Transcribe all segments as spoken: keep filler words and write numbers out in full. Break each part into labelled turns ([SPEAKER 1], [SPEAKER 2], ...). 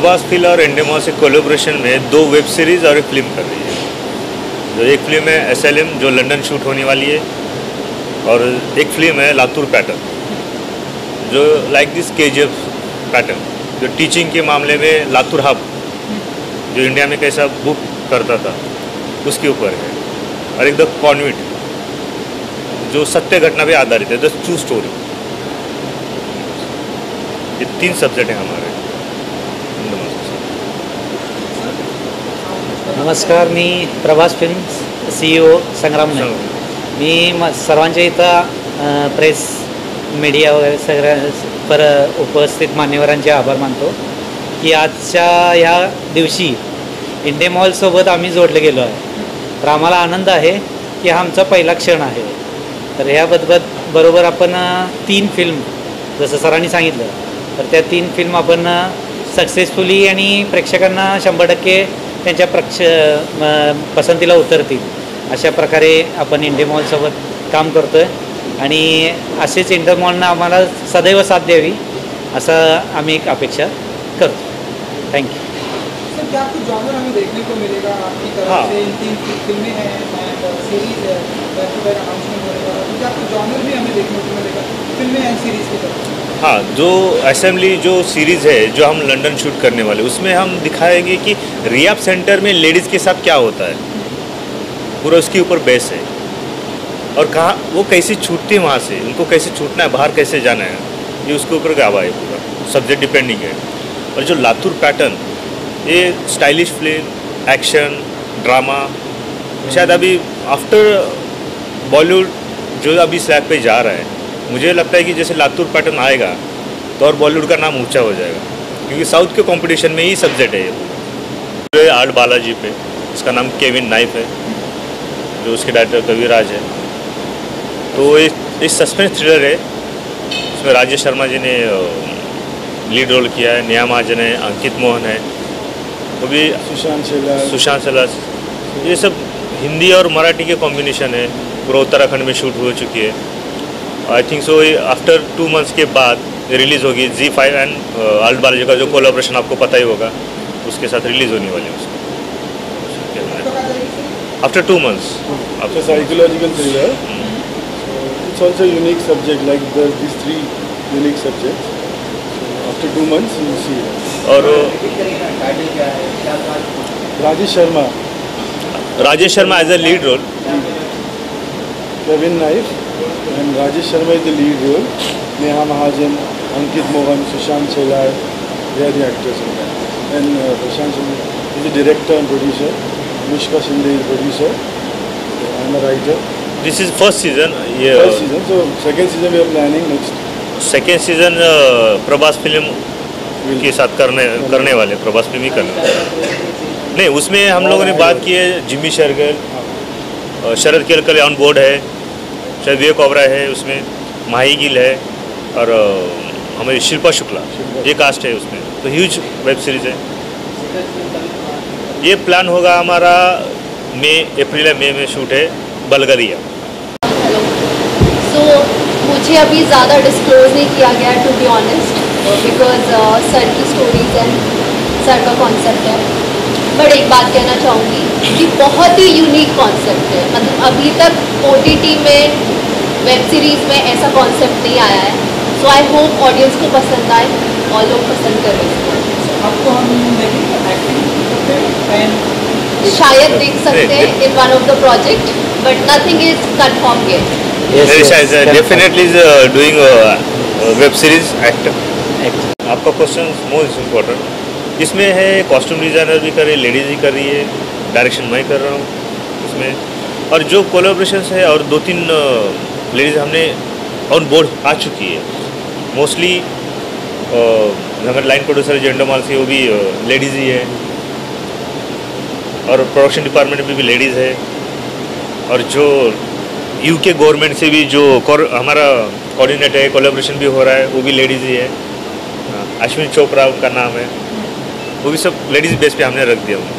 [SPEAKER 1] Prabhas film और इंडेमॉल से collaboration में दो वेब सीरीज़ और एक फिल्म कर रही है। जो एक फिल्म है एस एल एम जो लंदन शूट होने वाली है, और एक फिल्म है लातूर पैटर्न जो like this K G F pattern, जो टीचिंग के मामले में लातूर हब जो इंडिया में कैसा बुक करता था उसके ऊपर है, और एक द कॉन्वेंट जो सत्य घटना पे आधारित है, द ट्रू स्टोरी। ये तीन सब्जेक्ट हैं हमारे।
[SPEAKER 2] नमस्कार, मी प्रभास फिल्म सी ई ओ संग्राम नाईक. मी म सर्वांच्या इथं प्रेस मीडिया वगैरे सगळ्या पर उपस्थित मान्यवरांचे आभार मानतो की आजच्या ह्या दिवशी इंडेमॉलसोबत आम्ही जोडले गेलो आहे. तर आम्हाला आनंद आहे की हा आमचा पहिला क्षण आहे. तर ह्याबद्दल बरोबर आपण तीन फिल्म जसं सरांनी सांगितलं, तर त्या तीन फिल्म आपण सक्सेसफुली आणि प्रेक्षकांना शंभर टक्के त्यांच्या प्रक्ष पसंतीला उतरतील अशा प्रकारे आपण इंडेमॉलसोबत काम करतो आहे आणि असेच इंडेमॉलनं आम्हाला सदैव साथ द्यावी असं आम्ही एक अपेक्षा करतो. थँक्यू.
[SPEAKER 3] सर, क्या कुछ जॉनर हमें देखने को मिलेगा आपकी तरफ
[SPEAKER 1] हाँ.
[SPEAKER 3] से? इन तीन फिल्में हैं एंड सीरीज है, बैक टू बैक अनाउंसमेंट होने वाला है, तो क्या कुछ जॉनर भी हमें देखने को मिलेगा फिल्में एंड सीरीज़ की तरफ?
[SPEAKER 1] हाँ, जो असेंबली जो सीरीज़ है जो हम लंदन शूट करने वाले, उसमें हम दिखाएंगे कि रियाब सेंटर में लेडीज़ के साथ क्या होता है, पूरा उसके ऊपर बेस है, और कहाँ वो कैसे छूटती है, वहाँ से उनको कैसे छूटना है, बाहर कैसे जाना है, ये उसके ऊपर गावा है, पूरा सब्जेक्ट डिपेंडिंग है. और जो लातूर पैटर्न, ये स्टाइलिश फिल्म, एक्शन, ड्रामा, शायद अभी आफ्टर बॉलीवुड जो अभी स्लैब पे जा रहा है, मुझे लगता है कि जैसे लातूर पैटर्न आएगा तो और बॉलीवुड का नाम ऊंचा हो जाएगा, क्योंकि साउथ के कंपटीशन में ही सब्जेक्ट है ये. ये आर्ट बालाजी पे, इसका नाम केविन नाइफ है, जो उसके डायरेक्टर कविराज है. तो एक एक सस्पेंस थ्रिलर है. इसमें राजेश शर्मा जी ने लीड रोल किया है, नेहा महाजन है, अंकित मोहन है, वो भी
[SPEAKER 4] सुशांत शेलार
[SPEAKER 1] सुशांत शेलार. ये सब हिंदी और मराठी के कॉम्बिनेशन है. पूरा उत्तराखंड में शूट हो चुकी है. I think so after two months के बाद रिलीज़ होगी. Zee five and Alt Balaji का जो कोलैबोरेशन आपको पता ही होगा, उसके साथ रिलीज़ होने वाली है उसको after two months.
[SPEAKER 4] It's a psychological thriller. It's also a unique subject, like the, these three unique subjects. After two months, you will see it.
[SPEAKER 1] और
[SPEAKER 4] Rajesh Sharma,
[SPEAKER 1] Rajesh Sharma as a lead role.
[SPEAKER 4] Kevin Naif, and Rajesh Sharma is the lead role. Neha Mahajan, Ankit Mohan, Sushant Shelar, they are the actors in that. And uh, Prashant Sharma is the director and producer. Anushka Shinde is producer. I am a writer.
[SPEAKER 1] This is first season. ये
[SPEAKER 4] First season, so second season we are planning next.
[SPEAKER 1] Second season Prabhas film के साथ करने करने वाले, Prabhas film ही करने नहीं. उसमें हम लोगों ने बात की है जिमी शरगल, शरद केलकर ऑन बोर्ड है, शायद विवेक ओबरा है उसमें, माही गिल है, और हमारी शिल्पा शुक्ला, ये कास्ट है उसमें. तो ह्यूज वेब सीरीज़ है. ये प्लान होगा हमारा मई अप्रैल मई में शूट है बलगरिया.
[SPEAKER 5] हेलो. सो मुझे अभी ज़्यादा डिस्क्लोज नहीं किया गया to be honest, because sir की स्टोरीज एंड सर का कॉन्सेप्ट है. बट एक बात कहना चाहूँगी कि बहुत ही यूनिक कॉन्सेप्ट है. मतलब अभी तक ओ टी टी में वेब सीरीज़ में ऐसा कॉन्सेप्ट नहीं आया है. सो आई होप ऑडियंस को पसंद आए और लोग पसंद करें इसको.
[SPEAKER 3] आपको हम देखेंगे एक्टिंग करते हैं एंड
[SPEAKER 5] शायद देख सकते हैं in one of the project, but nothing is confirm yet.
[SPEAKER 1] Definitely is doing web series actor. आपका क्वेश्चन मोस्ट इम्पोर्टेंट. इसमें है कॉस्ट्यूम डिज़ाइनर भी कर रही है, लेडीज़ भी कर रही है, डायरेक्शन मैं कर रहा हूँ इसमें, और जो कोलैबोरेशन है और दो तीन लेडीज़ हमने ऑन बोर्ड आ चुकी है. मोस्टली अगर लाइन प्रोड्यूसर जेंडोमाल से वो भी लेडीज़ ही है, और प्रोडक्शन डिपार्टमेंट में भी लेडीज़ है, और जो यूके गवर्नमेंट से भी जो हमारा कोऑर्डिनेटर है, कोलैबोरेशन भी हो रहा है, वो भी लेडीज़ ही है. अश्विन चोपड़ा उनका नाम है, वो भी सब लेडीज़ बेस पे हमने रख दिया.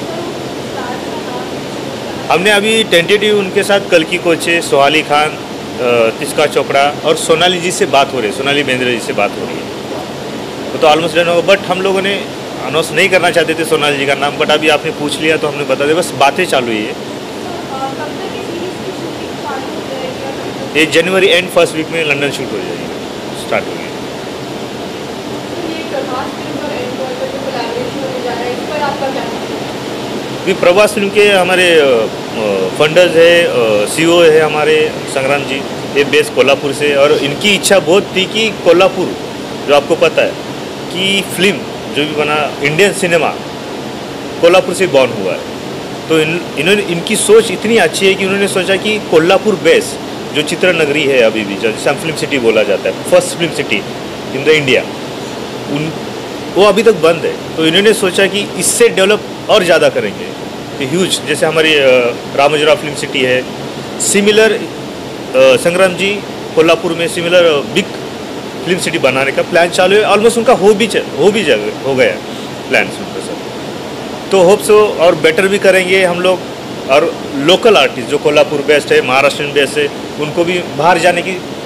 [SPEAKER 1] हमने अभी टेंटेटिव उनके साथ कल्की कोचे, सोहाली खान, तिस्का चोपड़ा और सोनाली जी से बात हो रही है, सोनाली बेंद्रे जी से बात हो रही है. वो तो ऑलमोस्ट डन होगा. बट हम लोगों ने अनाउंस नहीं करना चाहते थे सोनाली जी का नाम, बट अभी आपने पूछ लिया तो हमने बता दिया, बस बातें चालू ही है। ये जनवरी एंड फर्स्ट वीक में लंदन शूट हो जाएगी, स्टार्ट हो गई। भी प्रभास फिल्म के हमारे फंडर्स है, सीईओ है हमारे संग्राम जी, ये बेस कोल्हापुर से, और इनकी इच्छा बहुत थी कि कोल्हापुर, जो आपको पता है कि फिल्म जो भी बना इंडियन सिनेमा कोल्हापुर से बॉर्न हुआ है, तो इन इन्होंने इनकी सोच इतनी अच्छी है कि उन्होंने सोचा कि कोल्हापुर बेस जो चित्र नगरी है अभी भी, जैसे फिल्म सिटी बोला जाता है, first film city in the India, उन वो अभी तक बंद है, तो इन्होंने सोचा कि इससे डेवलप और ज़्यादा करेंगे, तो ह्यूज, जैसे हमारी रामोजराव फिल्म सिटी है, सिमिलर संग्राम जी कोल्हापुर में सिमिलर बिग फिल्म सिटी बनाने का प्लान चालू है, ऑलमोस्ट उनका हो भी हो भी हो गया प्लान उनका सब, तो होप सो और बेटर भी करेंगे हम लोग, और लोकल आर्टिस्ट जो कोल्हापुर बेस्ड है, महाराष्ट्र बेस्ड है, उनको भी बाहर जाने की